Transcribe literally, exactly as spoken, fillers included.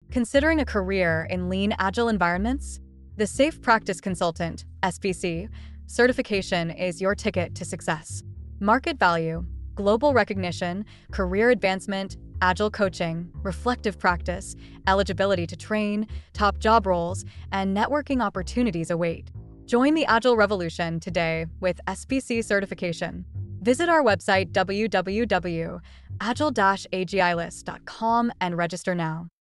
Considering a career in lean, agile environments? The Safe Practice Consultant (S P C) certification is your ticket to success. Market value, global recognition, career advancement, agile coaching, reflective practice, eligibility to train, top job roles, and networking opportunities await. Join the Agile revolution today with S P C certification. Visit our website w w w dot agile dash agilis dot com and register now.